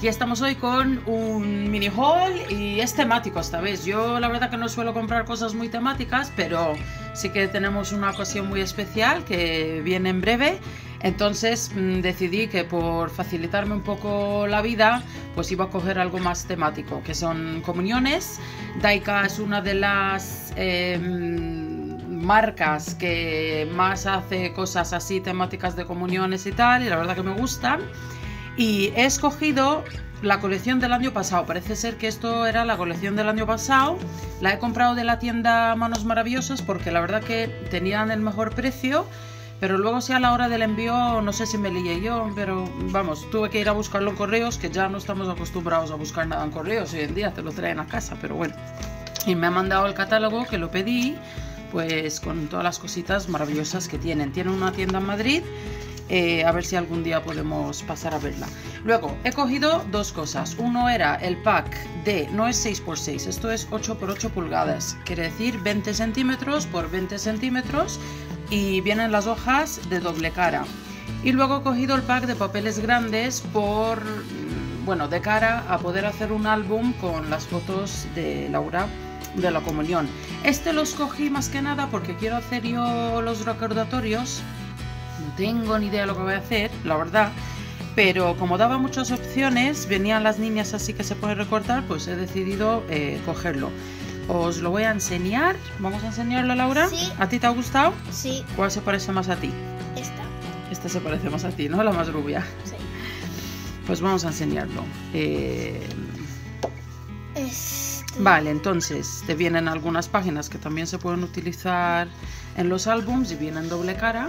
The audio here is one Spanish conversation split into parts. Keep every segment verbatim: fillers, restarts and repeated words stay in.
aquí estamos hoy con un mini haul y es temático esta vez. Yo la verdad que no suelo comprar cosas muy temáticas, pero sí que tenemos una ocasión muy especial que viene en breve. Entonces mmm, decidí que por facilitarme un poco la vida, pues iba a coger algo más temático, que son comuniones. Daika es una de las eh, marcas que más hace cosas así temáticas de comuniones y tal, y la verdad que me gustan. Y he escogido la colección del año pasado. Parece ser que esto era la colección del año pasado. La he comprado de la tienda Manos Maravillosas porque la verdad que tenían el mejor precio. Pero luego si a la hora del envío, no sé si me lié yo, pero vamos, tuve que ir a buscarlo en correos, que ya no estamos acostumbrados a buscar nada en correos. Hoy en día te lo traen a casa, pero bueno. Y me ha mandado el catálogo, que lo pedí, pues con todas las cositas maravillosas que tienen. Tienen una tienda en Madrid, eh, a ver si algún día podemos pasar a verla. Luego, he cogido dos cosas. Uno era el pack de, no es seis por seis, esto es ocho por ocho pulgadas. Quiere decir veinte centímetros por veinte centímetros. Y vienen las hojas de doble cara. Y luego he cogido el pack de papeles grandes por, bueno, de cara a poder hacer un álbum con las fotos de Laura de la comunión. Este lo escogí más que nada porque quiero hacer yo los recordatorios. No tengo ni idea de lo que voy a hacer, la verdad. Pero como daba muchas opciones, venían las niñas así que se pueden recortar, pues he decidido eh, cogerlo. Os lo voy a enseñar. ¿Vamos a enseñarlo, Laura? Sí. ¿A ti te ha gustado? Sí. ¿Cuál se parece más a ti? Esta. Esta se parece más a ti, ¿no? La más rubia. Sí. Pues vamos a enseñarlo. Eh... Este. Vale, entonces te vienen algunas páginas que también se pueden utilizar en los álbums y vienen doble cara.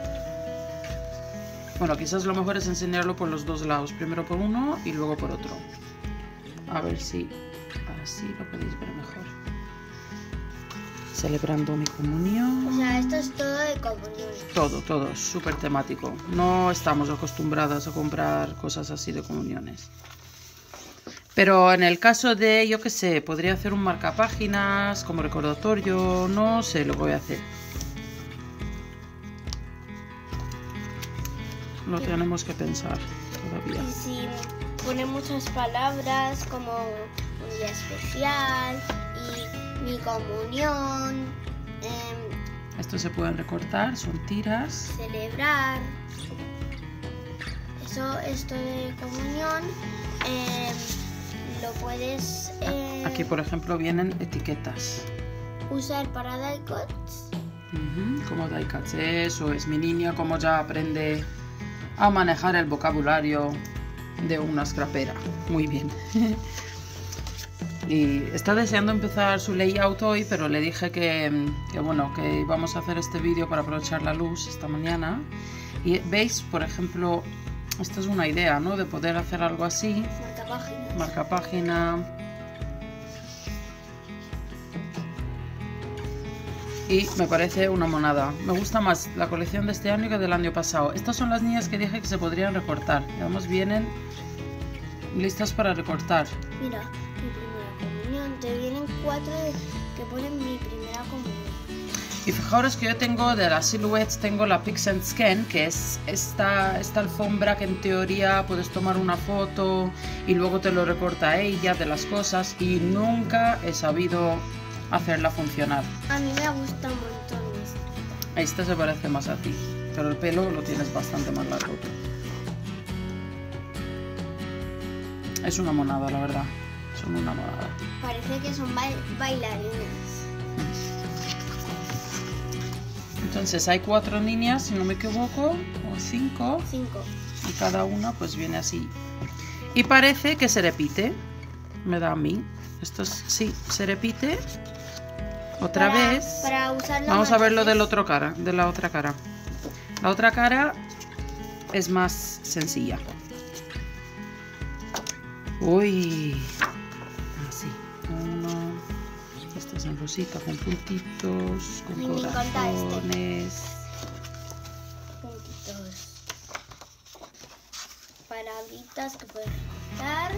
Bueno, quizás lo mejor es enseñarlo por los dos lados. Primero por uno y luego por otro. A ver si así lo podéis ver mejor. Celebrando mi comunión. O sea, esto es todo de comunión. Todo, todo, súper temático. No estamos acostumbradas a comprar cosas así de comuniones. Pero en el caso de, yo qué sé, podría hacer un marcapáginas como recordatorio. No sé lo que voy a hacer. Lo tenemos que pensar todavía. Y si pone muchas palabras como un día especial y mi comunión, eh, Estos se pueden recortar, son tiras. celebrar, eso, esto de comunión, eh, lo puedes eh, Aquí, por ejemplo, vienen etiquetas. usar para die-cuts. Uh-huh, como die-cuts. Eso es, mi niña como ya aprende a manejar el vocabulario de una scrapera. Muy bien. Y está deseando empezar su layout hoy, pero le dije que, que bueno, que íbamos a hacer este vídeo para aprovechar la luz esta mañana. Y veis, por ejemplo, esta es una idea, ¿no? De poder hacer algo así. Marcapáginas. Marcapágina. Y me parece una monada. Me gusta más la colección de este año que del año pasado. Estas son las niñas que dije que se podrían recortar. Digamos, vienen listas para recortar. Mira, mi primera comunión. Te vienen cuatro de, que ponen mi primera comunión. Y fijaros que yo tengo de las Silhouettes, tengo la Pix and Scan, que es esta, esta alfombra que en teoría puedes tomar una foto y luego te lo recorta ella de las cosas, y nunca he sabido hacerla funcionar. A mí me gusta un montón esta. Esta se parece más a ti, pero el pelo lo tienes bastante más largo tú. Es una monada, la verdad. Son una monada. Parece que son ba bailarinas. Entonces hay cuatro niñas, si no me equivoco, o cinco. Cinco. Y cada una pues viene así. Y parece que se repite. Me da a mí. Esto es, sí, se repite. Otra Para- vez. Para usarlo Vamos a más ver lo veces. del otro cara, de la otra cara. La otra cara es más sencilla. Uy. Así. Uno. Esto es en rosita con puntitos, con A mí me encanta este. corazones. Puntitos. Palabritas que puedes recortar.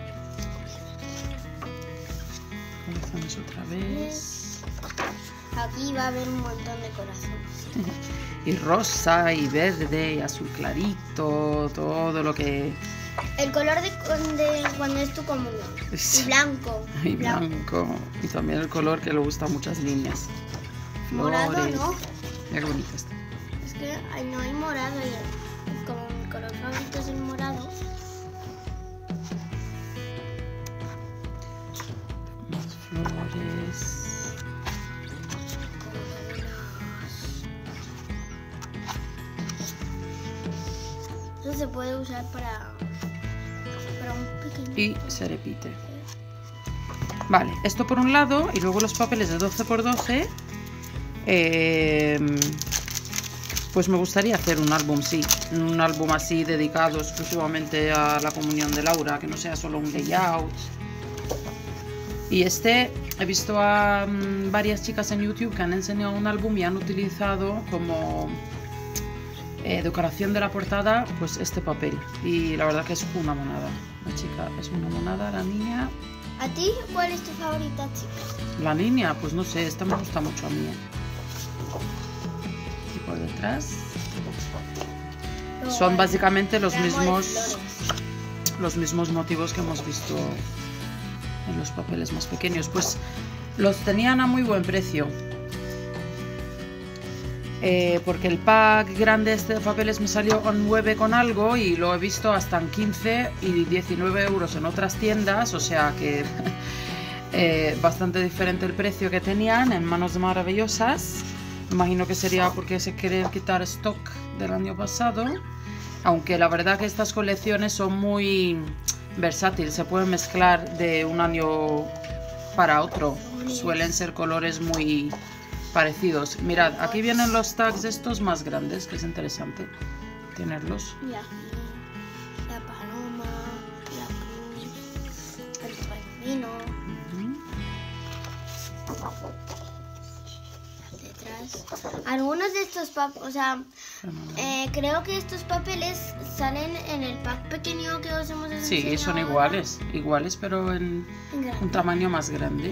Corazones otra vez. Aquí va a haber un montón de corazones. Y rosa y verde y azul clarito, todo lo que El color de, de cuando es tu comunión. Sí. Blanco. Y blanco. Y también el color que le gusta a muchas niñas. Morado, Flores. ¿no? Mira qué bonito está. Es que ay, no hay morado y como mi color favorito es el morado. Más flores. Eso se puede usar para, para un pequeño. Y se repite. Vale, esto por un lado. Y luego los papeles de doce por doce. Eh, pues me gustaría hacer un álbum, sí. Un álbum así dedicado exclusivamente a la comunión de Laura. Que no sea solo un layout. Y este, he visto a um, varias chicas en YouTube que han enseñado un álbum y han utilizado como eh, decoración de la portada, pues este papel. Y la verdad que es una monada. La chica es una monada, la niña. ¿A ti cuál es tu favorita, chicas? La niña, pues no sé, esta me gusta mucho a mí. Y por detrás son básicamente los mismos, los mismos motivos que hemos visto en los papeles más pequeños. Pues los tenían a muy buen precio. Eh, porque el pack grande este de papeles me salió con nueve con algo y lo he visto hasta en quince y diecinueve euros en otras tiendas, o sea que eh, bastante diferente el precio que tenían en Manos de Maravillosas. Imagino que sería porque se quiere quitar stock del año pasado, aunque la verdad que estas colecciones son muy versátiles, se pueden mezclar de un año para otro, suelen ser colores muy parecidos. Mirad, aquí vienen los tags estos más grandes, que es interesante tenerlos. Ya. La paloma, la cruz, el pingüino. Uh-huh. Detrás. Algunos de estos papeles, o sea, eh, creo que estos papeles salen en el pack pequeño que os hemos enseñado. Sí, son iguales, iguales, pero en en un tamaño más grande.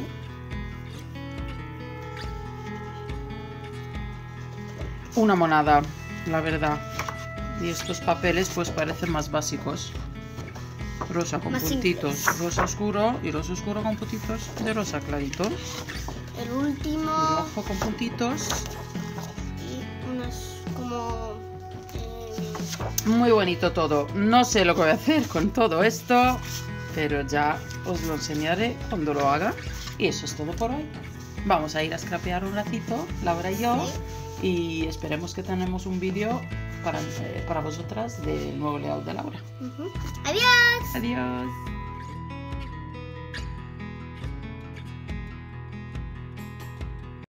Una monada, la verdad. Y estos papeles pues parecen más básicos. Rosa con Más puntitos, simples. rosa oscuro y rosa oscuro con puntitos de rosa clarito. El último. Rojo con puntitos. Y unos como... Eh, Muy bonito todo. No sé lo que voy a hacer con todo esto, pero ya os lo enseñaré cuando lo haga. Y eso es todo por hoy. Vamos a ir a scrapear un ratito, Laura y yo. ¿sí? Y esperemos que tenemos un vídeo para, eh, para vosotras del nuevo layout de Laura. Uh-huh. Adiós. Adiós.